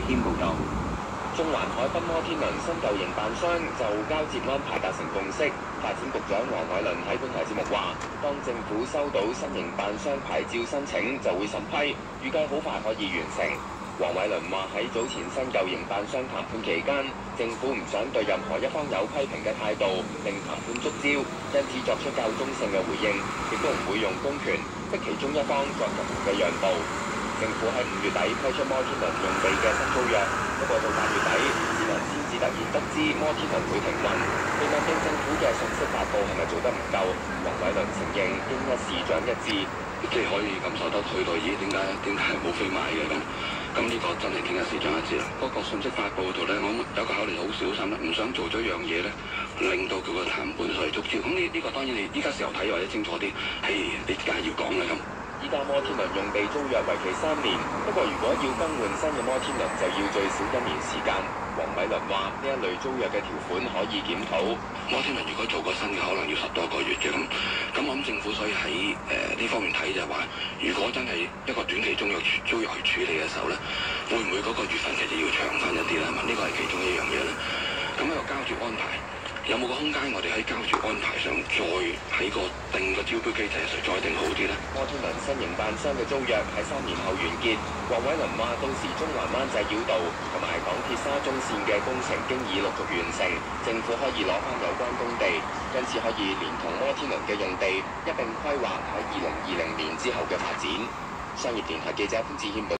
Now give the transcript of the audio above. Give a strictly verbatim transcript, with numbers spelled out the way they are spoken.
軒報導。 中環海濱摩天輪新舊營辦商就交接安排達成共識。發展局長黃偉綸喺本台節目話，當政府收到新營辦商牌照申請，就會審批，預計好快可以完成。黃偉綸話喺早前新舊營辦商談判期間，政府唔想對任何一方有批評嘅態度，令談判觸礁，因此作出較中性嘅回應，亦都唔會用公權逼其中一方作任何嘅讓步。政府喺五月底批出摩天輪用地嘅新租約，不過到八月底，市民先至突然得知摩天輪會停運。被問到政府嘅信息發布係咪做得唔夠，黃偉綸承認應一事長一智， 即係可以感受得去到咦點解點解係冇飛買嘅咁？咁呢個真係聽一事長一智啦。嗰個信息發布度咧，我有個考慮好小心啦，唔想做咗樣嘢咧，令到佢個談判上觸礁。咁呢呢個當然你依家時候睇或者清楚啲，係你梗係要講啦咁。 依家摩天輪用地租約為期三年，不過如果要更換新嘅摩天輪，就要最少一年時間。黃偉綸話：呢一類租約嘅條款可以檢討。 摩天輪如果做個新嘅，可能要十多個月嘅咁。咁我諗政府所以喺誒呢方面睇就係話，如果真係一個短期租約租約去處理嘅時候咧，會唔會嗰個月份其實要長翻一啲咧？呢個係其中一樣嘢咧。咁一個交接安排。有冇個空間，我哋喺交接安排上再喺個定個招標機制上再定好啲呢？ 摩天輪新營辦商嘅租約喺三年後完結。黃偉綸話：到時中環灣仔繞道同埋港鐵沙中線嘅工程經已陸續完成，政府可以攞翻有關工地，因此可以連同摩天輪嘅用地一並規劃喺二零二零年之後嘅發展。商業電台記者潘志謙報道。